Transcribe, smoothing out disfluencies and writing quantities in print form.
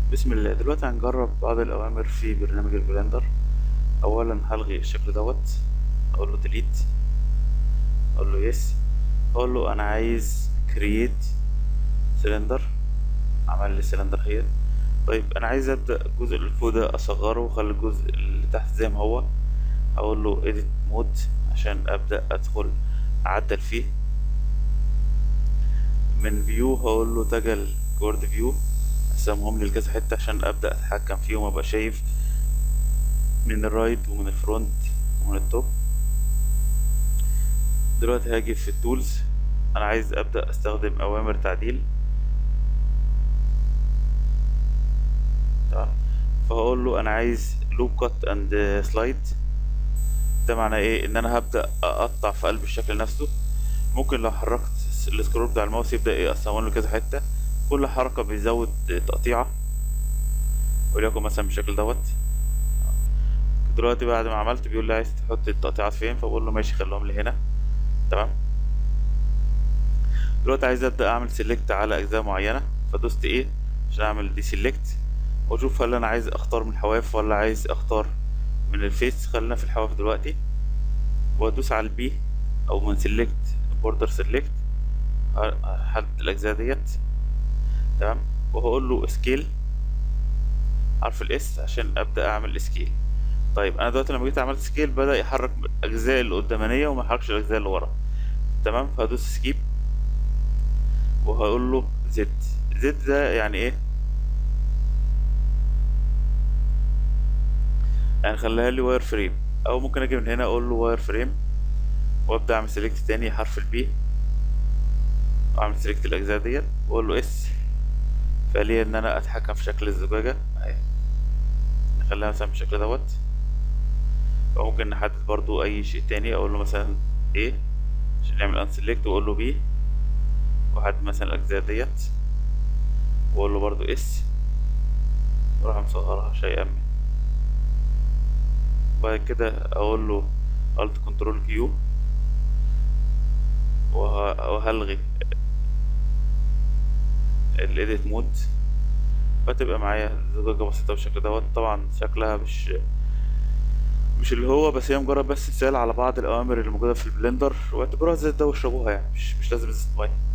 بسم الله. دلوقتي هنجرب بعض الأوامر في برنامج البلندر. أولا هلغي الشكل دوت، أقول له ديليت، أقول له يس، أقول له أنا عايز كرييت سلندر. عمل لي سلندر هي. طيب أنا عايز أبدأ الجزء اللي فوق ده أصغره وأخلي الجزء اللي تحت زي ما هو. أقول له edit مود عشان أبدأ أدخل أعدل فيه. من فيو هقول له تجل جورد فيو، أقسمهم لي لكذا حتة عشان أبدأ أتحكم فيهم وأبقى شايف من الرايت ومن الفرونت ومن التوب. دلوقتي هاجي في التولز، انا عايز ابدا استخدم اوامر تعديل. تمام، فهقول له انا عايز لوب كات اند سلايد. ده معناه ايه؟ ان انا هبدا اقطع في قلب الشكل نفسه. ممكن لو حركت السكرول بتاع الماوس يبدا ايه اقسمه له كذا حته، كل حركه بيزود تقطيعه، وليكن مثلا بالشكل دوت. دلوقتي بعد ما عملت بيقول لي عايز تحط التقطيعات فين، فبقول له ماشي خليهم لي هنا. تمام. دلوقتي عايز ابدا اعمل سيلكت على اجزاء معينه، فدوست ايه عشان اعمل دي سيلكت، واشوف هل انا عايز اختار من الحواف ولا عايز اختار من الفيس. خلينا في الحواف دلوقتي، وادوس على البي او من سيلكت بوردر سيلكت، هحدد الاجزاء ديت. تمام، وهقول له سكيل، حرف الاس عشان ابدا اعمل سكيل. طيب انا دلوقتي لما جيت عملت سكيل بدا يحرك الاجزاء اللي قدامانيه وما يحركش الاجزاء اللي ورا. تمام، فهدوس سكيب وهقول له زد. زد ده يعني ايه؟ يعني خليها لي واير فريم، او ممكن اجي من هنا اقول له واير فريم وابدا اعمل سيلكت تاني حرف البي، واعمل سيلكت الاجزاء ديت واقول له اس، فليه ان انا اتحكم في شكل الزجاجه اهي. نخليها مثلا بالشكل دوت، او ممكن نحدد برضو اي شيء تاني، اقول له مثلا ايه عشان نعمل ان سيلكت، واقول له بي واحدد مثلا الاجزاء ديت، واقول له برضو اس، واروح مصغرها شيئا ما. بعد كده اقول له الت كنترول كيو، وهلغي الايديت مود، فتبقى معايا زجاجة بسيطة بالشكل دوت. طبعا شكلها مش اللي هو، بس هي مجرد بس مثال على بعض الأوامر اللي موجودة في البلندر، واعتبروها زي ده واشربوها، يعني مش لازم ازازة مية.